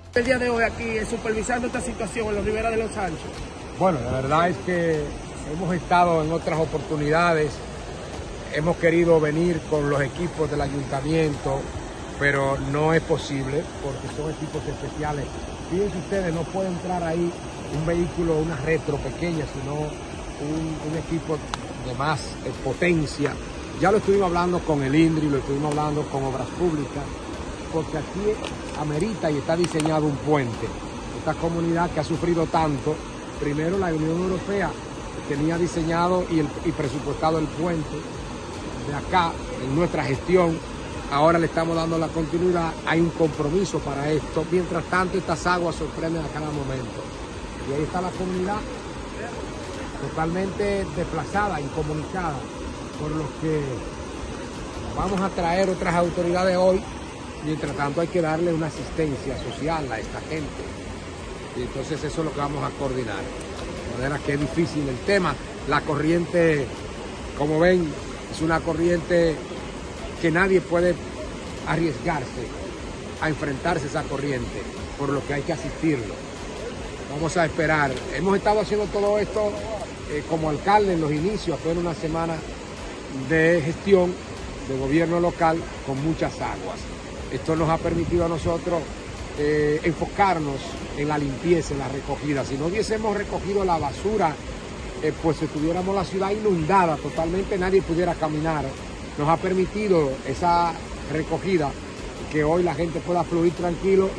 El día de hoy aquí supervisando esta situación en los Riberas de los Sanchos. Bueno, la verdad es que hemos estado en otras oportunidades, hemos querido venir con los equipos del ayuntamiento, pero no es posible porque son equipos especiales. Fíjense ustedes, no puede entrar ahí un vehículo, una retro pequeña, sino un equipo de más potencia. Ya lo estuvimos hablando con el INDRI, lo estuvimos hablando con Obras Públicas, porque aquí amerita y está diseñado un puente. Esta comunidad que ha sufrido tanto, primero la Unión Europea tenía diseñado y presupuestado el puente de acá en nuestra gestión. Ahora le estamos dando la continuidad, hay un compromiso para esto. Mientras tanto, estas aguas sorprenden a cada momento. Y ahí está la comunidad totalmente desplazada, incomunicada, por lo que vamos a traer otras autoridades hoy. Mientras tanto, hay que darle una asistencia social a esta gente. Y entonces eso es lo que vamos a coordinar. De manera que es difícil el tema. La corriente, como ven, es una corriente que nadie puede arriesgarse a enfrentarse a esa corriente, por lo que hay que asistirlo. Vamos a esperar. Hemos estado haciendo todo esto como alcalde en los inicios, apenas una semana de gestión de gobierno local con muchas aguas. Esto nos ha permitido a nosotros enfocarnos en la limpieza, en la recogida. Si no hubiésemos recogido la basura, pues estuviéramos la ciudad inundada totalmente, nadie pudiera caminar. Nos ha permitido esa recogida que hoy la gente pueda fluir tranquilo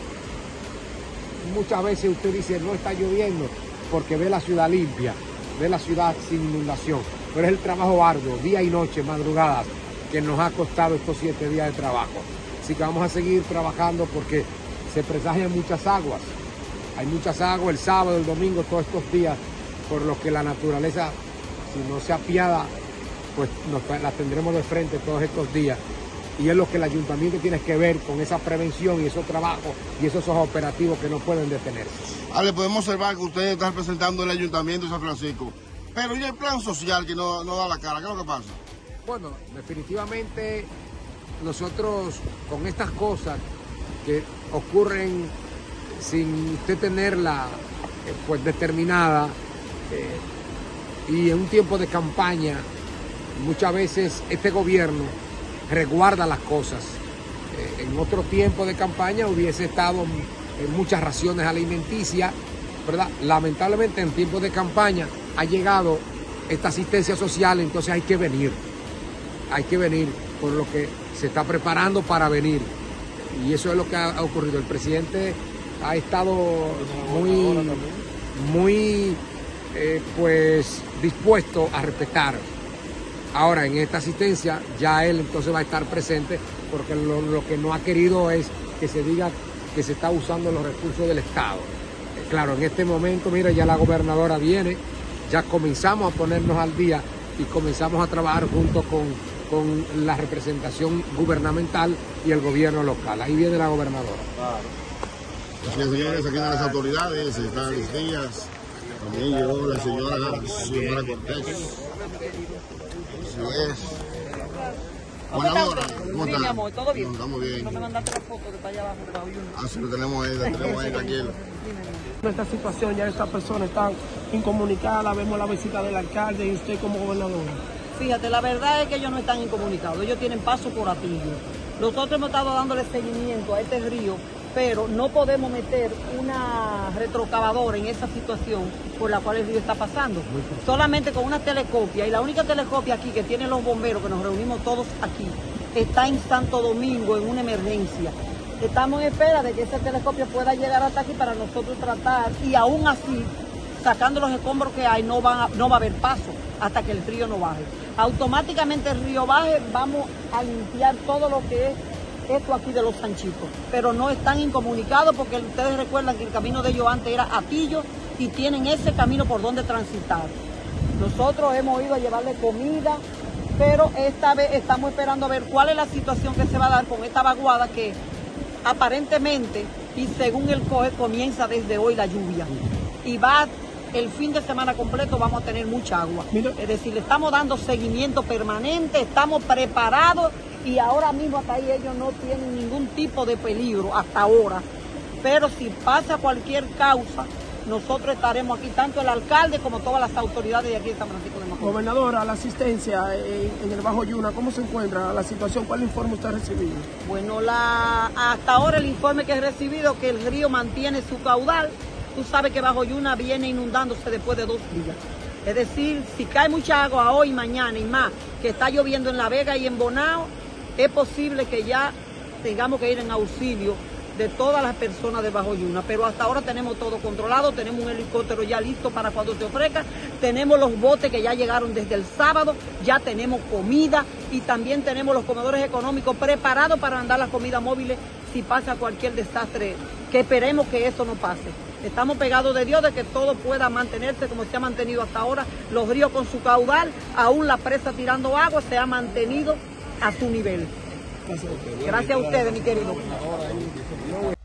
y muchas veces usted dice no está lloviendo porque ve la ciudad limpia, ve la ciudad sin inundación, pero es el trabajo arduo, día y noche, madrugadas, que nos ha costado estos 7 días de trabajo. Así que vamos a seguir trabajando porque se presagian muchas aguas. Hay muchas aguas el sábado, el domingo, todos estos días, por lo que la naturaleza, si no se apiada, pues la tendremos de frente todos estos días. Y es lo que el ayuntamiento tiene que ver con esa prevención y esos trabajos y esos operativos que no pueden detenerse. Ale, podemos observar que usted está representando el ayuntamiento de San Francisco, pero ¿y el plan social que no da la cara? ¿Qué es lo que pasa? Bueno, definitivamente nosotros con estas cosas que ocurren sin usted tenerla pues determinada y en un tiempo de campaña, muchas veces este gobierno resguarda las cosas. En otro tiempo de campaña hubiese estado en muchas raciones alimenticias, ¿verdad? Lamentablemente en tiempos de campaña ha llegado esta asistencia social, entonces hay que venir, por lo que se está preparando para venir. Y eso es lo que ha ocurrido. El presidente ha estado muy pues dispuesto a respetar. Ahora, en esta asistencia, ya él entonces va a estar presente porque lo que no ha querido es que se diga que se está usando los recursos del Estado. Claro, en este momento, mira, ya la gobernadora viene, ya comenzamos a ponernos al día y comenzamos a trabajar junto con la representación gubernamental y el gobierno local. Ahí viene la gobernadora. Claro. Así es, señores, aquí están las autoridades, están los días. También llegó la señora Cortés. Así es. Buena hora. ¿Cómo están? Sí, mi amor, ¿todo bien? Estamos bien. No me mandaste la foto de para allá abajo, debajo de uno. Ah, sí, lo tenemos ahí, tranquilo. En esta situación ya estas personas están incomunicadas, vemos la visita del alcalde y usted como gobernadora. Fíjate, la verdad es que ellos no están incomunicados, ellos tienen paso por Atillo. Nosotros hemos estado dándole seguimiento a este río, pero no podemos meter una retrocavadora en esa situación por la cual el río está pasando. Solamente con una telescopia, y la única telescopia aquí que tienen los bomberos, que nos reunimos todos aquí, está en Santo Domingo en una emergencia. Estamos en espera de que ese telescopio pueda llegar hasta aquí para nosotros tratar, y aún así, sacando los escombros que hay, no va a haber paso hasta que el río no baje. Automáticamente el río baje, vamos a limpiar todo lo que es esto aquí de los Sanchitos, pero no están incomunicados porque ustedes recuerdan que el camino de ellos antes era Atillo y tienen ese camino por donde transitar. Nosotros hemos ido a llevarle comida, pero esta vez estamos esperando a ver cuál es la situación que se va a dar con esta vaguada que aparentemente y según el COE comienza desde hoy la lluvia y va el fin de semana completo, vamos a tener mucha agua. Es decir, le estamos dando seguimiento permanente, estamos preparados y ahora mismo hasta ahí ellos no tienen ningún tipo de peligro hasta ahora. pero si pasa cualquier causa, nosotros estaremos aquí, tanto el alcalde como todas las autoridades de aquí de San Francisco de Macorís. Gobernadora, la asistencia en el Bajo Yuna, ¿cómo se encuentra la situación? ¿Cuál informe usted ha recibido? Bueno, hasta ahora el informe que he recibido que el río mantiene su caudal. Tú sabes que Bajo Yuna viene inundándose después de 2 días. Es decir, si cae mucha agua hoy, mañana y más, que está lloviendo en La Vega y en Bonao, es posible que ya tengamos que ir en auxilio de todas las personas de Bajo Yuna, pero hasta ahora tenemos todo controlado, tenemos un helicóptero ya listo para cuando se ofrezca, tenemos los botes que ya llegaron desde el sábado, ya tenemos comida y también tenemos los comedores económicos preparados para mandar las comidas móviles si pasa cualquier desastre, que esperemos que eso no pase. Estamos pegados de Dios de que todo pueda mantenerse como se ha mantenido hasta ahora, los ríos con su caudal, aún la presa tirando agua se ha mantenido a su nivel. Gracias a ustedes, mi querido.